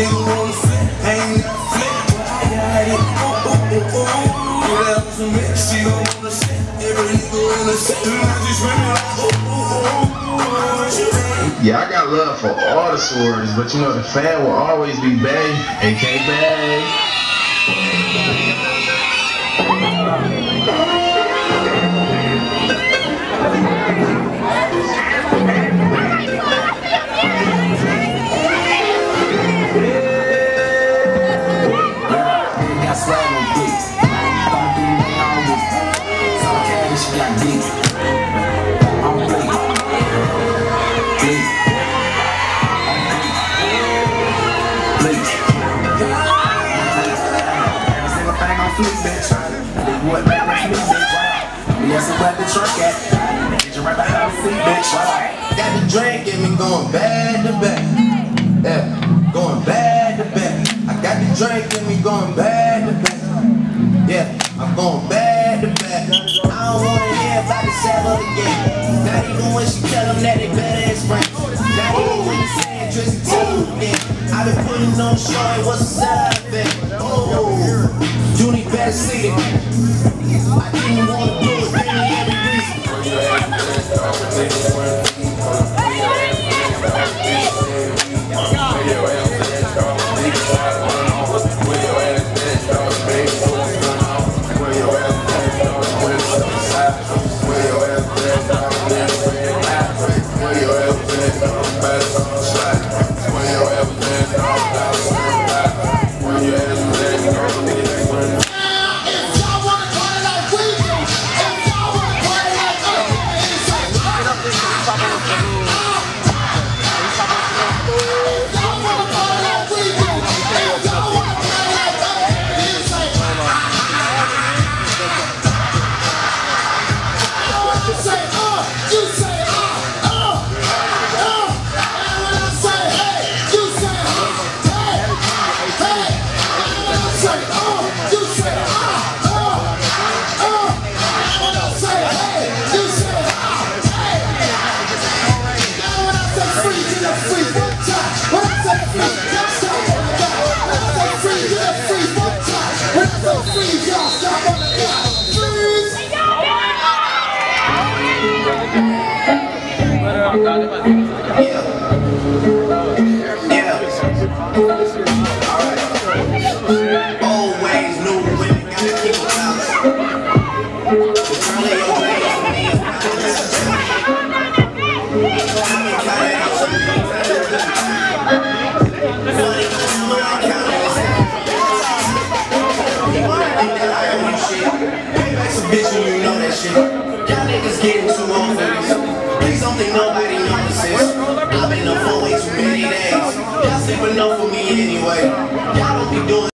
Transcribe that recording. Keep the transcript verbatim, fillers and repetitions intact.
nigga wanna flip, ain't got flip. I got it, ooh, ooh, ooh, ooh. Put out some mix, she gon' wanna sit. Every nigga in the set, and I just screaming like, ooh, ooh, ooh. Yeah, I got love for all the sororities, but you know the fan will always be Bay, A K Bay. What back right me, bitch? Yes, I'm at the truck at. Bitch, right behind the seat, bitch. Got the drink and me going bad to back. Yeah, going bad to back. I got the drink and me going bad to back. Yeah, I'm going bad to back. I don't wanna hear about the seven again. Not even when she tell them that they better explain. Not even when you saying Tristan too again. I been putting on the show and what's the side effect? Oh, Junie better see it. I didn't want to do it, give me every Freeze!